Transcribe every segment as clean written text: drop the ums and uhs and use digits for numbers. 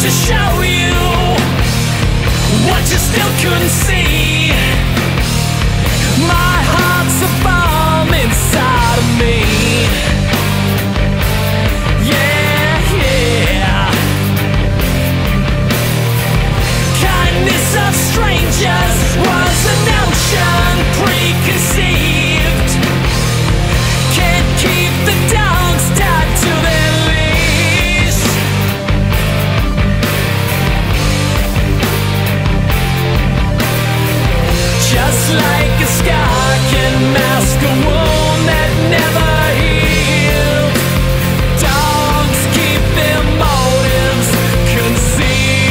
to show you what you still couldn't see. My heart's a bomb inside of me. Yeah, yeah. Kindness of strangers was a notion preconceived. Can't keep the dogs tied to their leash. Just like a scar can mask a wound that never healed, dogs keep their motives concealed.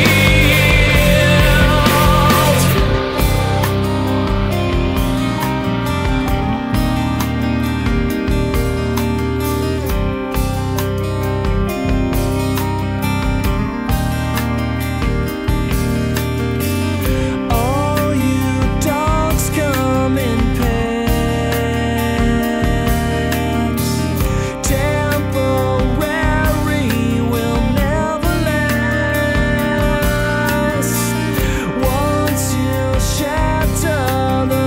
All you dogs come in pairs. Temporary will never last. Once you shatter the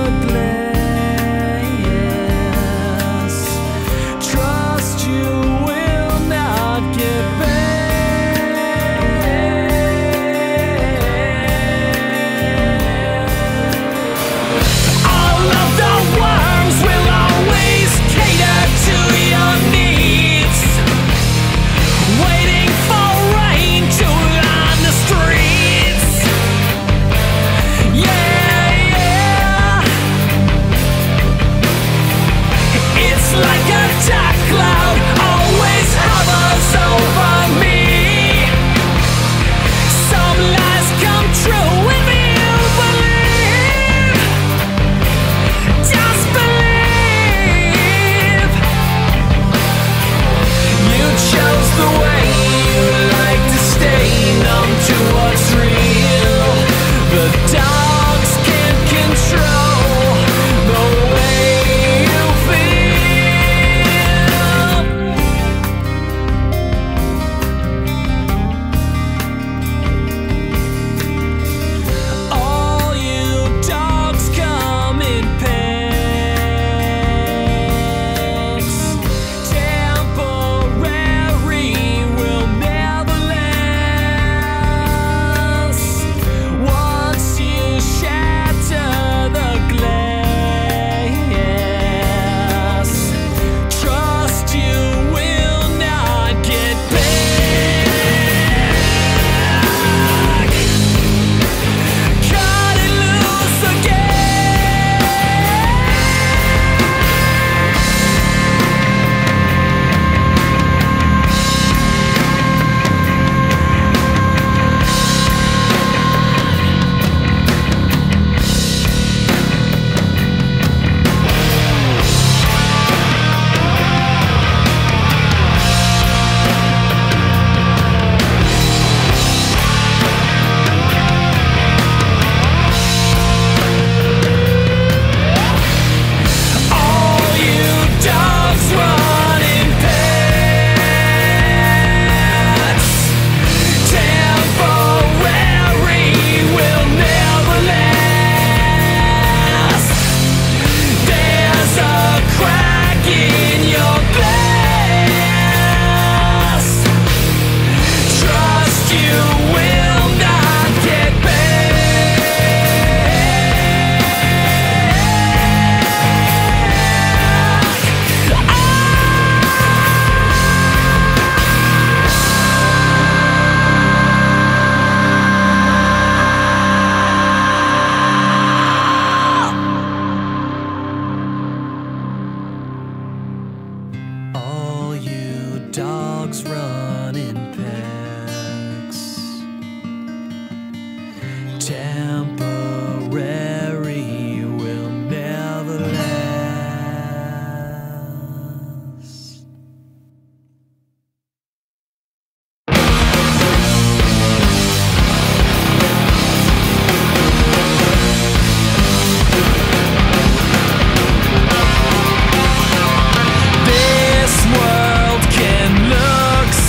glass, trust you will not get back. All of the worms will always cater to your needs, waiting for rain to line the streets. Yeah, yeah. It's like a dark cloud always hovers over me. Some lies come true if you believe. Just believe. You chose the way you like to stay numb to what's real. The dogs can't control the way you feel. All you dogs come in packs. Temporary will never last. Once you shatter the glass, trust you will not get back. Cut it loose again. All you dogs run in packs. Temporary will never last. There's a crack in your glass. Trust you will not get back. All you dogs run in packs. Temporary will never last. This world can look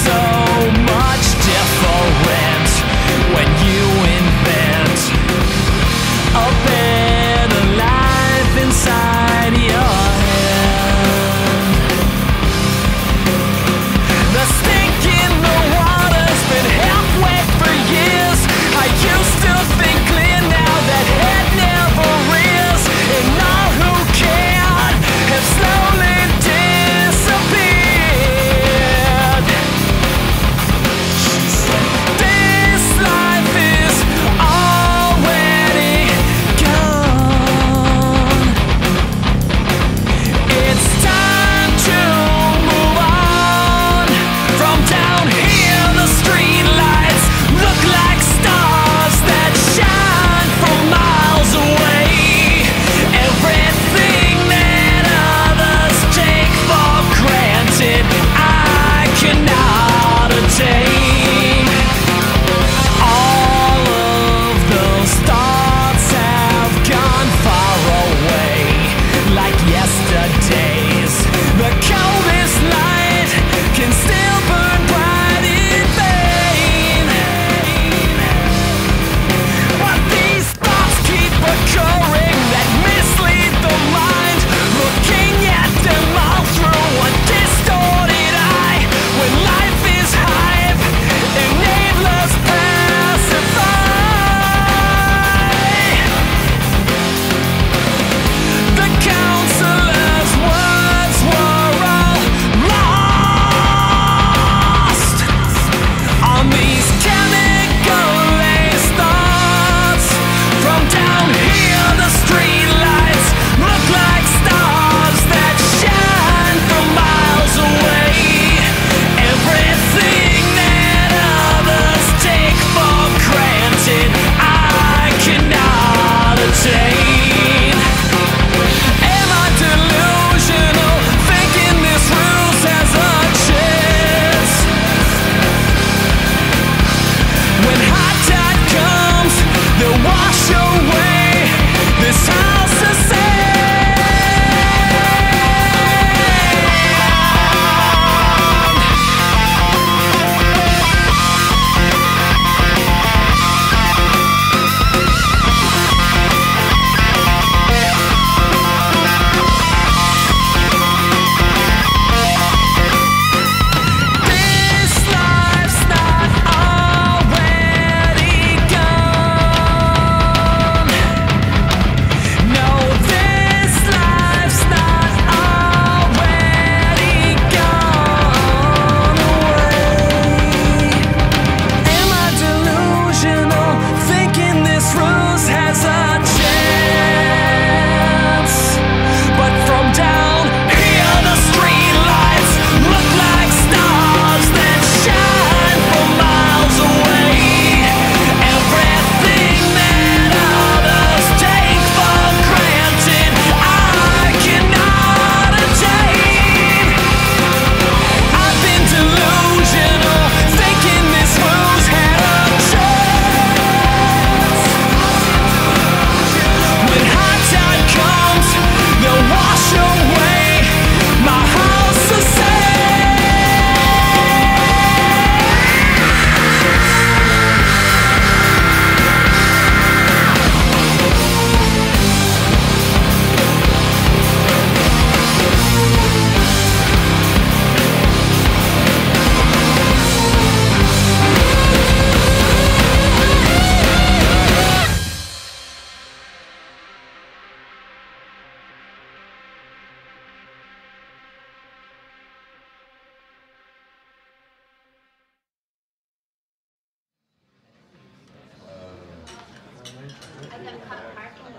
I got caught parking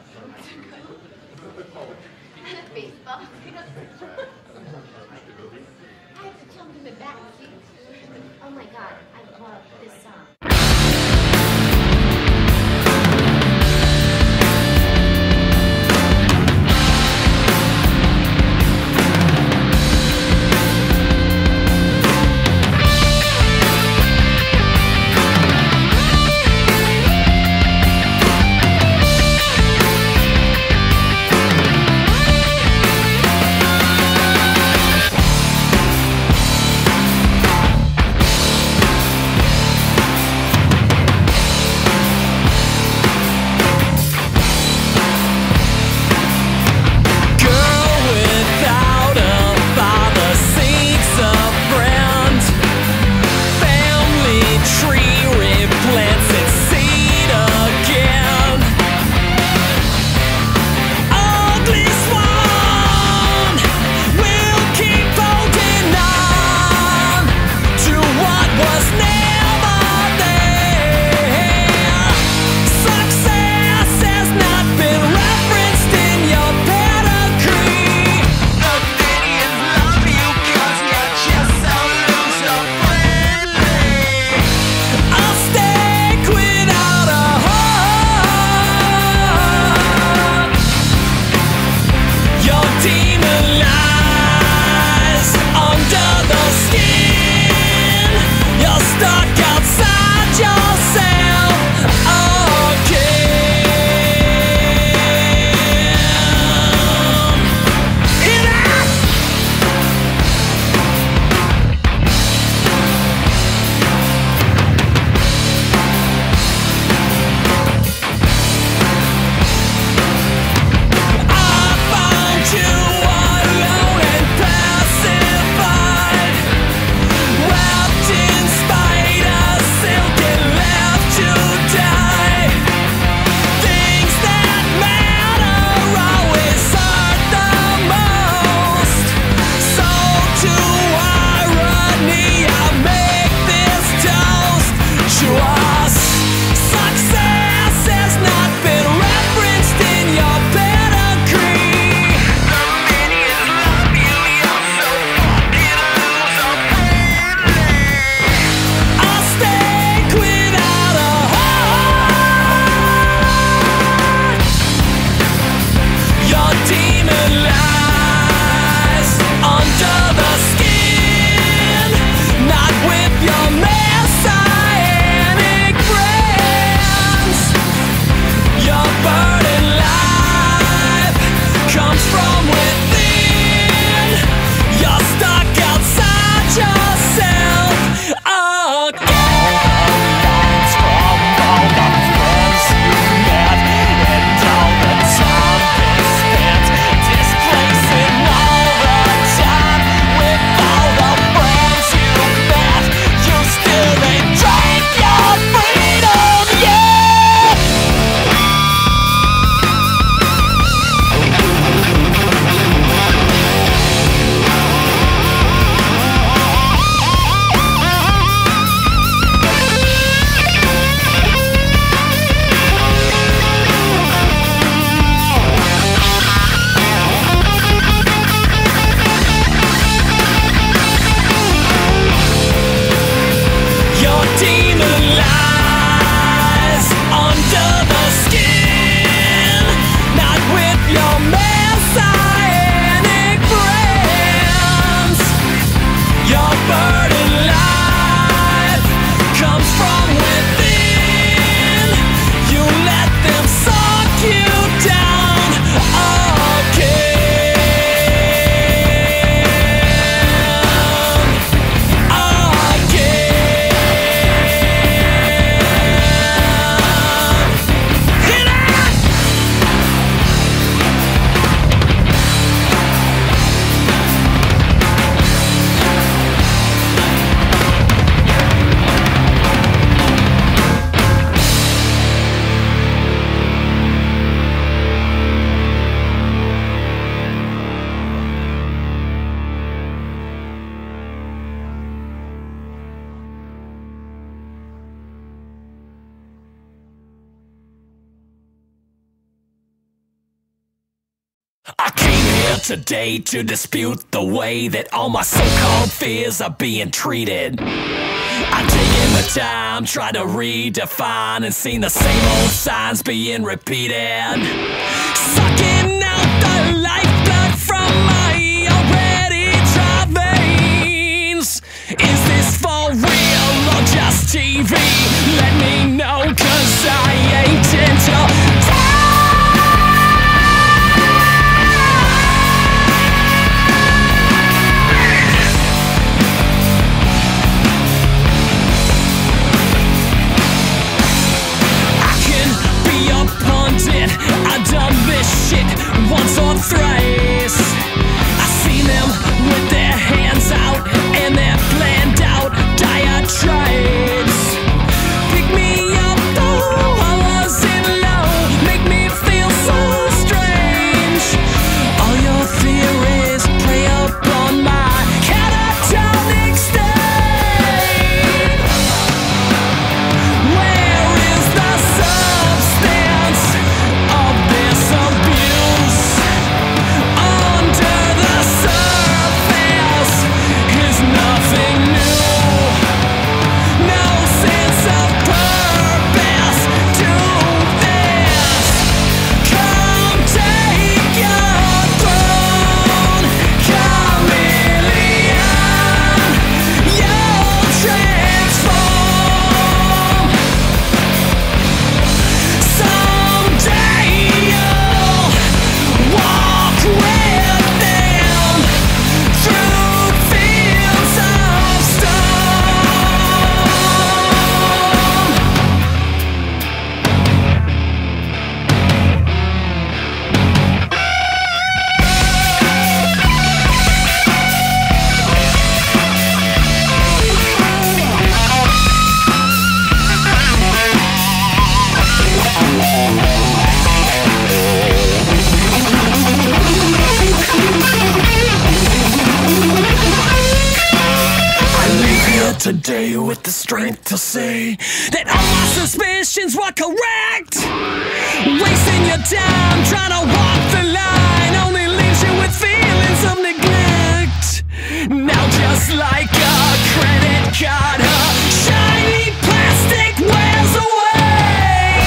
at baseball. I have to jump in the back seat. Oh my god, I love this song. I came here today to dispute the way that all my so-called fears are being treated. I'm taking the time, trying to redefine and seeing the same old signs being repeated. Sucking out the lifeblood from my already dry veins. Is this for real or just TV? Let me know, 'cause I ain't into I've done this shit once or thrice. I've seen them with their hands out and their planned out diatribes. Pick me up though I wasn't low, make me feel so strange. All your theories prey upon my catatonic state. Where is the substance of this abuse? Under the surface is nothing new. No sense of purpose to this. Come take your throne, chameleon. You'll transform. Someday you'll walk with them through fields of stone. I leave here today with the strength to say that all my suspicions were correct. Wasting your time trying to walk the line only leaves you with feelings of neglect. Now just like a credit card, her shiny plastic wears away.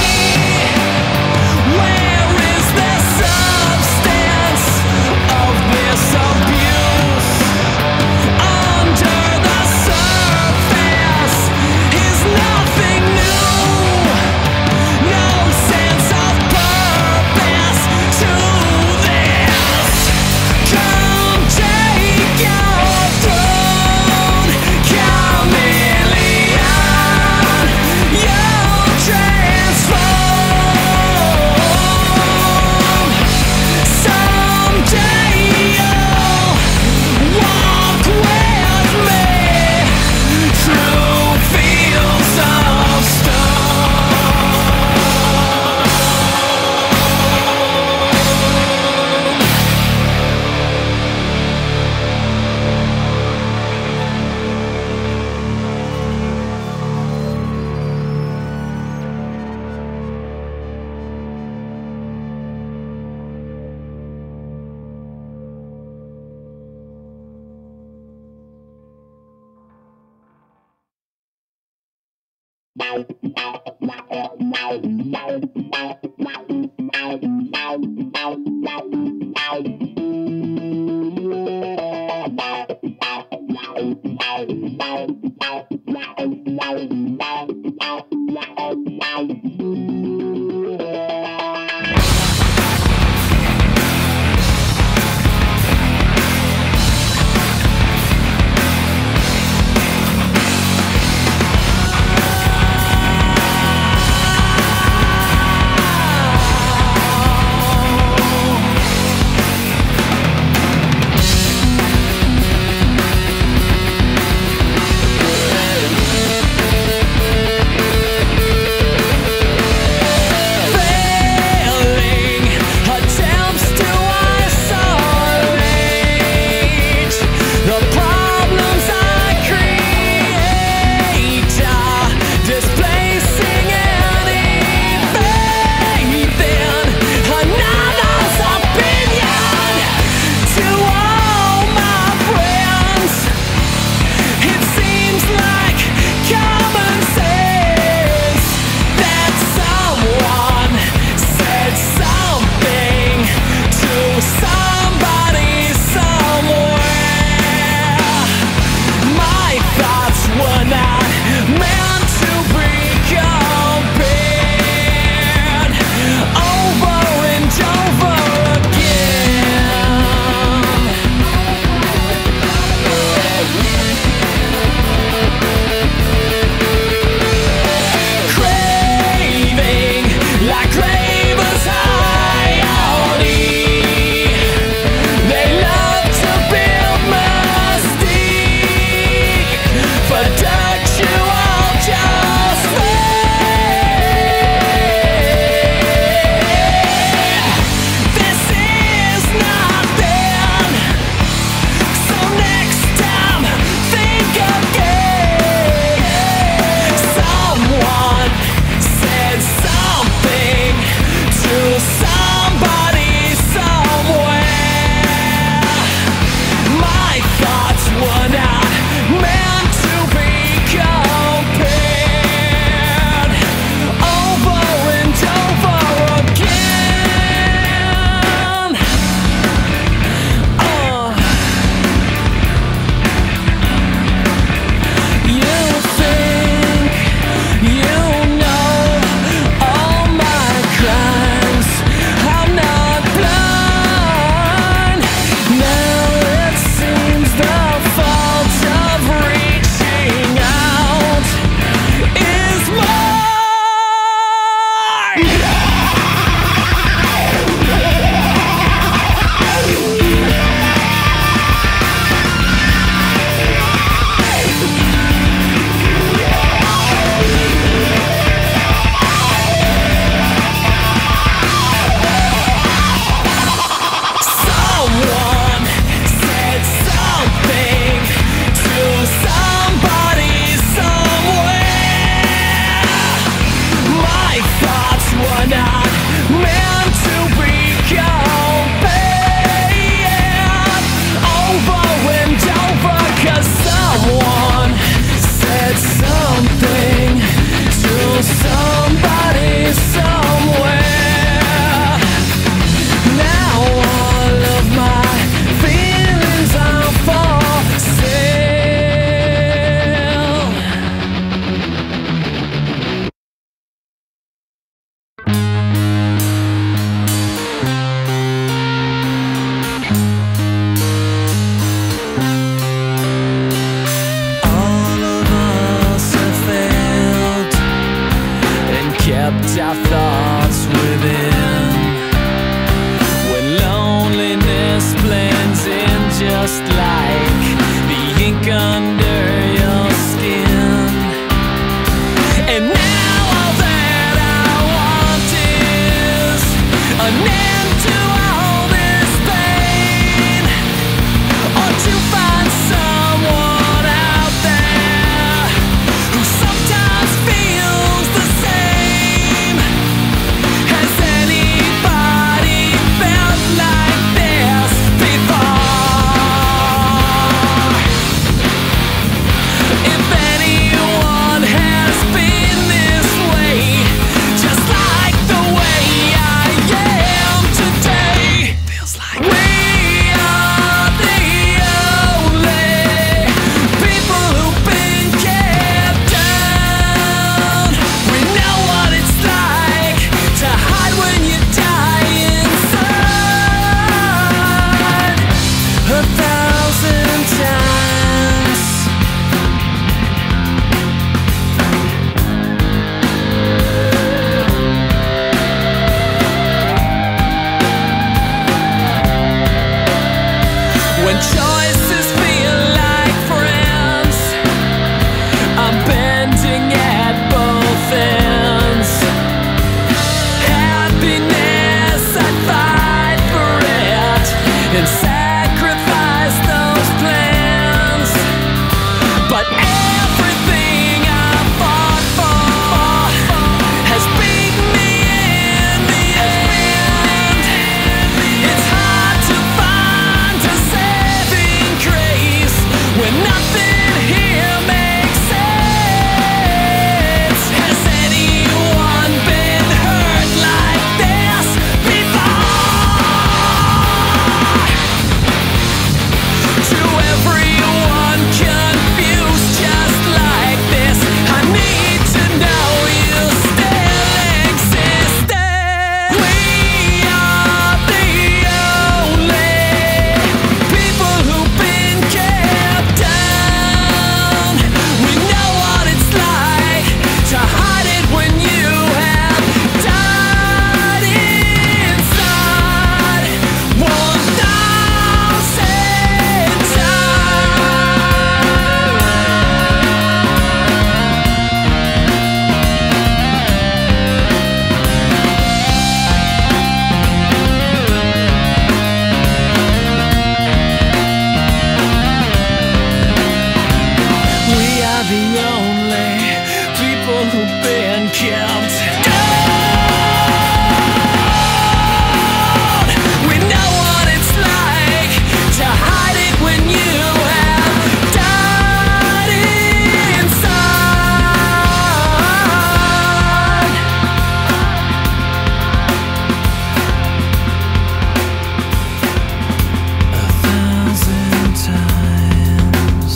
Where is the substance of this abuse? Under the surface is nothing new. No sense of purpose to this. Come take your throne, chameleon. You'll transform. Someday you'll walk with me through fields of stone. just like the ink under your skin. And now all that I want is an end to all this pain, or to find someone out there who sometimes feels the same. Has anybody felt like this before? If anyone has been this way, just like the way I am today, feels like we are the only people who've been kept down. We know what it's like to hide when you die inside 1,000 times. When choices feel like friends, I'm bending at both ends. Happiness, I fight for it and sacrifice those plans. But everything I fought for has beaten me in the end. It's hard to find a saving grace when nothing here makes sense. Has anyone been hurt like this before? To everyone confused just like this, I need to know you still existed. We are the only people who've been kept down. We know what it's like to hide it when you have died inside 1,000 times. We are the only people who've been kept down. We know what it's like to hide it when you have died inside. 1,000 times.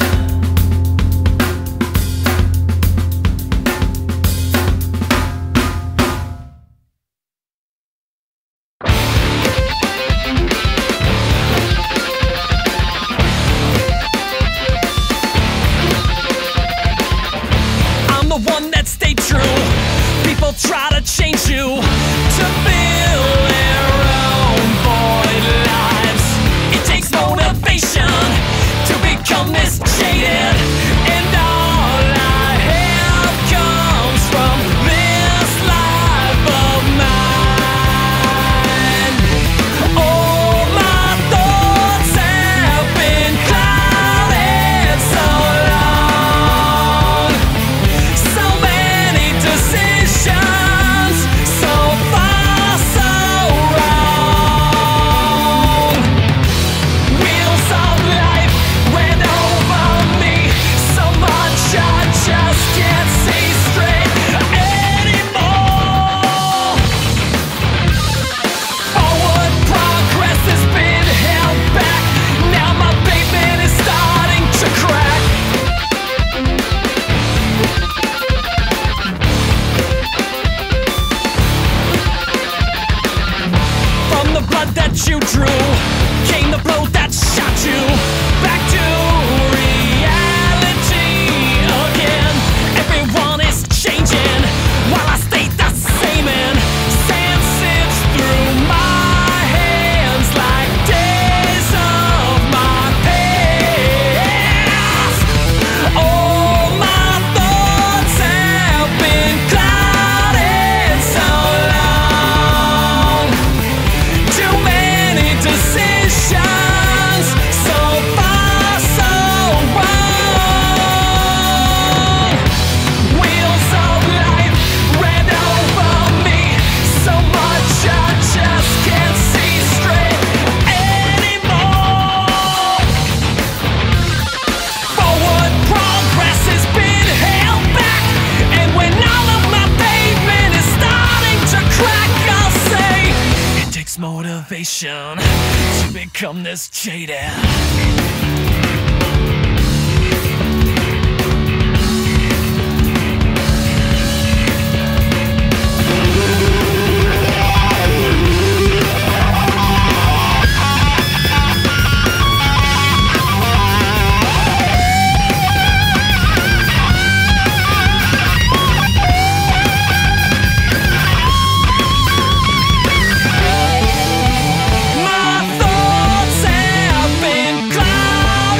I'm the one that stayed true. People try to change you to fill their own void lives. It takes motivation to become this jaded, and all I have comes from this life of mine. All my thoughts have been clouded so long. So many decisions temptation to become this jaded. My thoughts have been clouded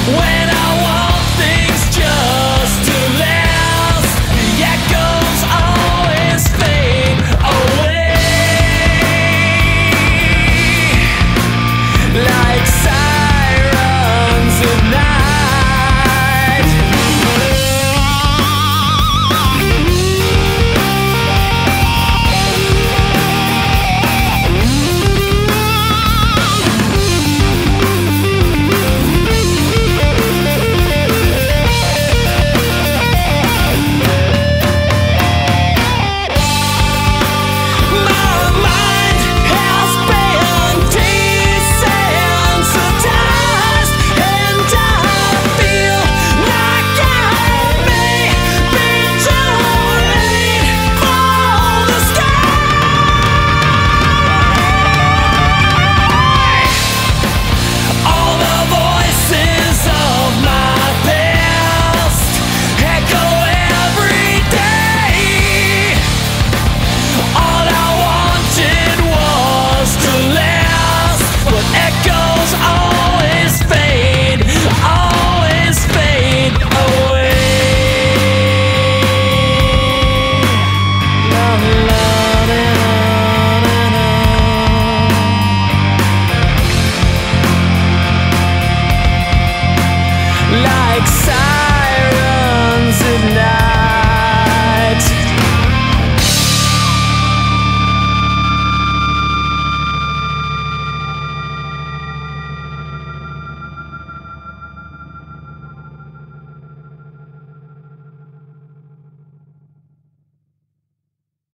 When